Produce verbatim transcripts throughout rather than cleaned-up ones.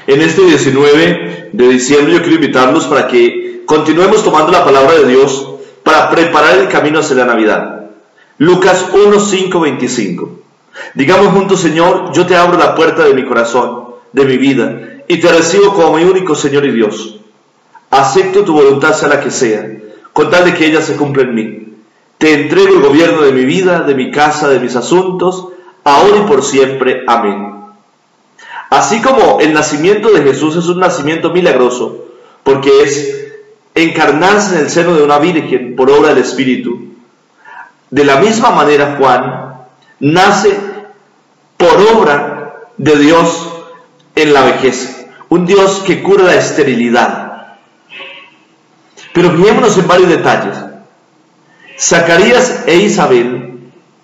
En este diecinueve de diciembre yo quiero invitarlos para que continuemos tomando la palabra de Dios para preparar el camino hacia la Navidad. Lucas uno, cinco, veinticinco. Digamos juntos: Señor, yo te abro la puerta de mi corazón, de mi vida, y te recibo como mi único Señor y Dios. Acepto tu voluntad, sea la que sea, con tal de que ella se cumpla en mí. Te entrego el gobierno de mi vida, de mi casa, de mis asuntos, ahora y por siempre. Amén. Así como el nacimiento de Jesús es un nacimiento milagroso, porque es encarnarse en el seno de una virgen por obra del Espíritu, de la misma manera Juan nace por obra de Dios en la vejez, un Dios que cura la esterilidad. Pero fijémonos en varios detalles. Zacarías e Isabel,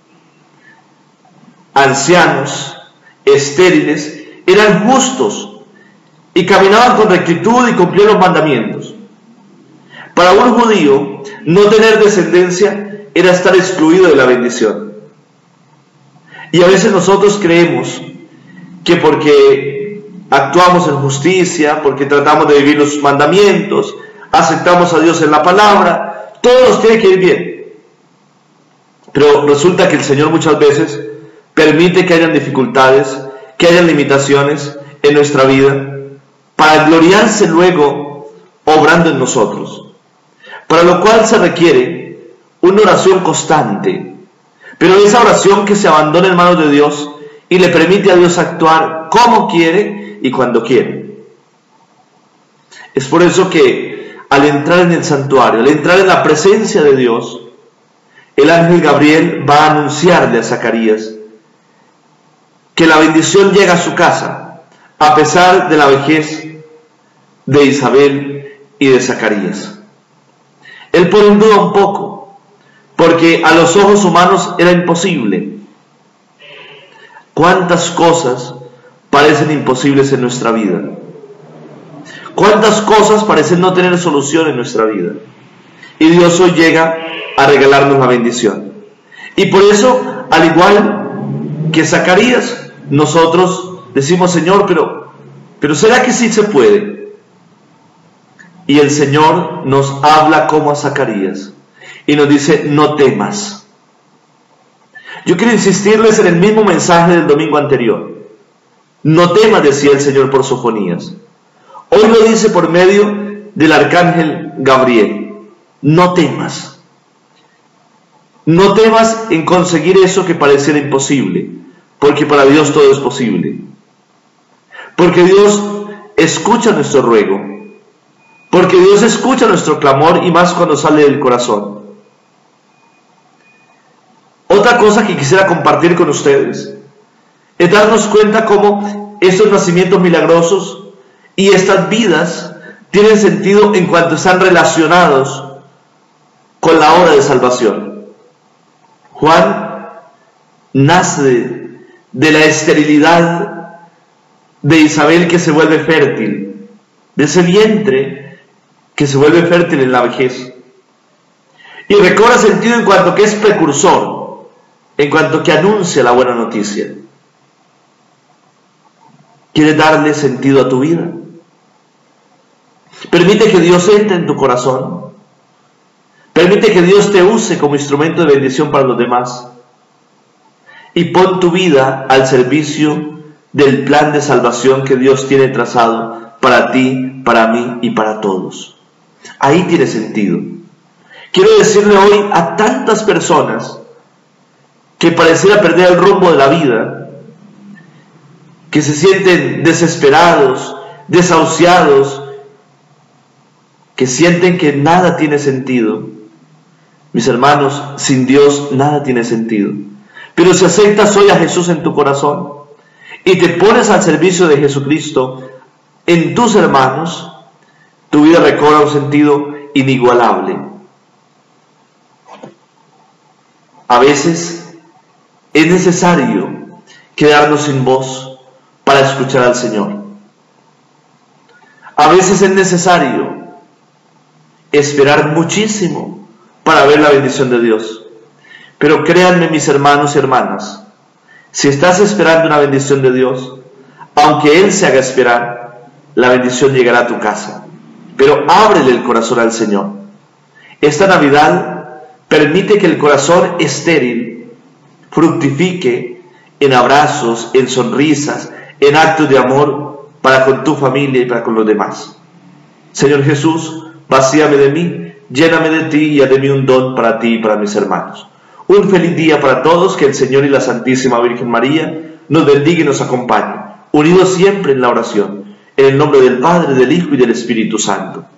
ancianos, estériles, eran justos y caminaban con rectitud y cumplían los mandamientos. Para un judío, no tener descendencia era estar excluido de la bendición. Y a veces nosotros creemos que porque actuamos en justicia, porque tratamos de vivir los mandamientos, aceptamos a Dios en la palabra, todo nos tiene que ir bien. Pero resulta que el Señor muchas veces permite que hayan dificultades, que hayan limitaciones en nuestra vida, para gloriarse luego obrando en nosotros. Para lo cual se requiere una oración constante, pero esa oración que se abandona en manos de Dios y le permite a Dios actuar como quiere y cuando quiere. Es por eso que al entrar en el santuario, al entrar en la presencia de Dios, el ángel Gabriel va a anunciarle a Zacarías que la bendición llega a su casa, a pesar de la vejez de Isabel y de Zacarías. Él pone en duda un poco, porque a los ojos humanos era imposible. ¿Cuántas cosas parecen imposibles en nuestra vida? ¿Cuántas cosas parecen no tener solución en nuestra vida? Y Dios hoy llega a regalarnos la bendición. Y por eso, al igual que Zacarías, nosotros decimos: Señor, pero, pero ¿será que sí se puede? Y el Señor nos habla como a Zacarías y nos dice: no temas. Yo quiero insistirles en el mismo mensaje del domingo anterior. No temas, decía el Señor por Sofonías. Hoy lo dice por medio del arcángel Gabriel. No temas. No temas en conseguir eso que pareciera imposible, porque para Dios todo es posible. Porque Dios escucha nuestro ruego. Porque Dios escucha nuestro clamor, y más cuando sale del corazón. Otra cosa que quisiera compartir con ustedes es darnos cuenta cómo estos nacimientos milagrosos y estas vidas tienen sentido en cuanto están relacionados con la obra de salvación. Juan nace de, de la esterilidad de Isabel, que se vuelve fértil, de ese vientre que se vuelve fértil en la vejez, y recobra sentido en cuanto que es precursor, en cuanto que anuncia la buena noticia. ¿Quieres darle sentido a tu vida? Permite que Dios entre en tu corazón. Permite que Dios te use como instrumento de bendición para los demás. Y pon tu vida al servicio del plan de salvación que Dios tiene trazado para ti, para mí y para todos. Ahí tiene sentido. Quiero decirle hoy a tantas personas que pareciera perder el rumbo de la vida, que se sienten desesperados, desahuciados, que sienten que nada tiene sentido. Mis hermanos, sin Dios nada tiene sentido. Pero si aceptas hoy a Jesús en tu corazón y te pones al servicio de Jesucristo en tus hermanos, tu vida recobra un sentido inigualable. A veces es necesario quedarnos sin voz para escuchar al Señor. A veces es necesario esperar muchísimo para ver la bendición de Dios. Pero créanme, mis hermanos y hermanas, si estás esperando una bendición de Dios, aunque Él se haga esperar, la bendición llegará a tu casa. Pero ábrele el corazón al Señor. Esta Navidad permite que el corazón estéril fructifique en abrazos, en sonrisas, en actos de amor para con tu familia y para con los demás. Señor Jesús, vacíame de mí, lléname de ti y haz de mí un don para ti y para mis hermanos. Un feliz día para todos, que el Señor y la Santísima Virgen María nos bendiga y nos acompañe, unidos siempre en la oración, en el nombre del Padre, del Hijo y del Espíritu Santo.